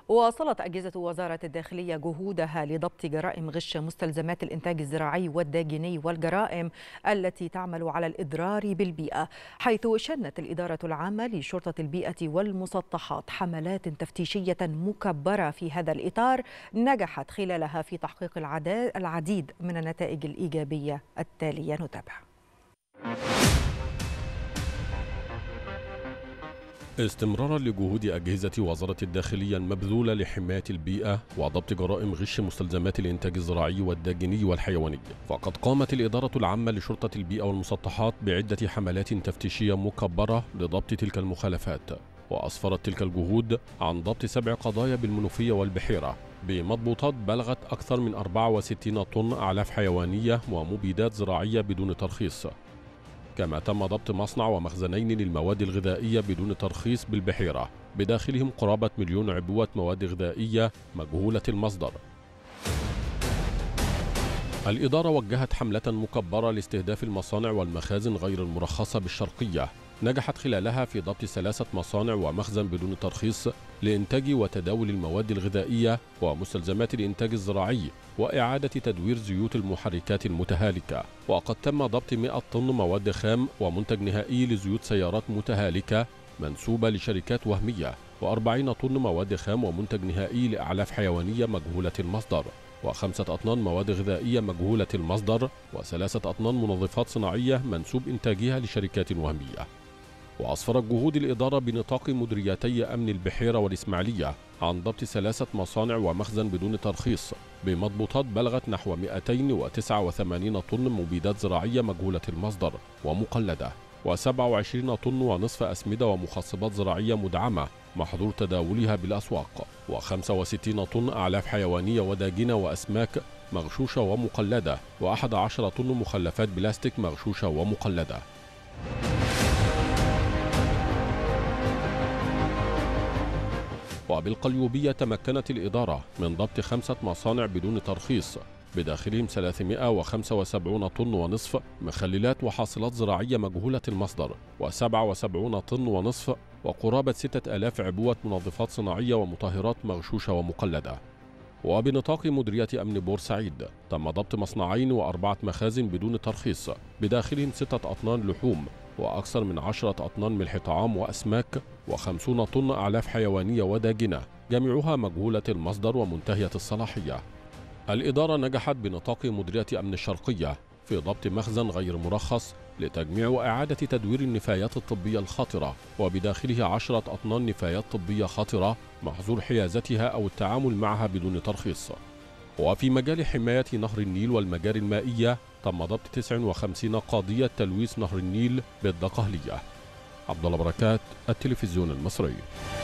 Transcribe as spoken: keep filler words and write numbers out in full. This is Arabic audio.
واصلت أجهزة وزارة الداخلية جهودها لضبط جرائم غش مستلزمات الإنتاج الزراعي والداجني والجرائم التي تعمل على الإضرار بالبيئة، حيث شنت الإدارة العامة لشرطة البيئة والمسطحات حملات تفتيشية مكبرة في هذا الإطار نجحت خلالها في تحقيق العديد من النتائج الإيجابية التالية. نتابع. استمرارا لجهود أجهزة وزارة الداخلية المبذولة لحماية البيئة وضبط جرائم غش مستلزمات الإنتاج الزراعي والداجني والحيواني، فقد قامت الإدارة العامة لشرطة البيئة والمسطحات بعدة حملات تفتيشية مكبرة لضبط تلك المخالفات، وأسفرت تلك الجهود عن ضبط سبع قضايا بالمنوفية والبحيرة بمضبوطات بلغت أكثر من أربعة وستين طن أعلاف حيوانية ومبيدات زراعية بدون ترخيص. كما تم ضبط مصنع ومخزنين للمواد الغذائية بدون ترخيص بالبحيرة بداخلهم قرابة مليون عبوة مواد غذائية مجهولة المصدر. الإدارة وجهت حملة مكبرة لاستهداف المصانع والمخازن غير المرخصة بالشرقية، نجحت خلالها في ضبط ثلاثة مصانع ومخزن بدون ترخيص لإنتاج وتداول المواد الغذائية ومستلزمات الإنتاج الزراعي وإعادة تدوير زيوت المحركات المتهالكة. وقد تم ضبط مئة طن مواد خام ومنتج نهائي لزيوت سيارات متهالكة منسوبة لشركات وهمية، وأربعين طن مواد خام ومنتج نهائي لأعلاف حيوانية مجهولة المصدر، وخمسة أطنان مواد غذائية مجهولة المصدر، وثلاثة أطنان منظفات صناعية منسوب إنتاجها لشركات وهمية. وأسفرت جهود الإدارة بنطاق مديريتي أمن البحيرة والإسماعيلية عن ضبط ثلاثة مصانع ومخزن بدون ترخيص بمضبوطات بلغت نحو مئتين وتسعة وثمانين طن مبيدات زراعية مجهولة المصدر ومقلدة، وسبعة وعشرين طن ونصف أسمدة ومخصبات زراعية مدعمة محظور تداولها بالأسواق، وخمسة وستين طن أعلاف حيوانية وداجنة وأسماك مغشوشة ومقلدة، وأحد عشر طن مخلفات بلاستيك مغشوشة ومقلدة. وبالقليوبية تمكنت الإدارة من ضبط خمسة مصانع بدون ترخيص بداخلهم ثلاثمئة وخمسة وسبعين طن ونصف مخللات وحاصلات زراعية مجهولة المصدر، وسبعة وسبعين طن ونصف وقرابة ستة آلاف عبوة منظفات صناعية ومطهرات مغشوشة ومقلدة. وبنطاق مديرية أمن بورسعيد تم ضبط مصنعين وأربعة مخازن بدون ترخيص بداخلهم ستة أطنان لحوم وأكثر من عشرة أطنان ملح طعام وأسماك وخمسين طن أعلاف حيوانية وداجنة جميعها مجهولة المصدر ومنتهية الصلاحية. الإدارة نجحت بنطاق مديرية أمن الشرقية في ضبط مخزن غير مرخص لتجميع وإعادة تدوير النفايات الطبية الخطرة وبداخله عشرة أطنان نفايات طبية خطرة محظور حيازتها أو التعامل معها بدون ترخيص. وفي مجال حماية نهر النيل والمجاري المائية تم ضبط تسعة وخمسين قضية تلويث نهر النيل بالدقهلية. عبد الله بركات، التلفزيون المصري.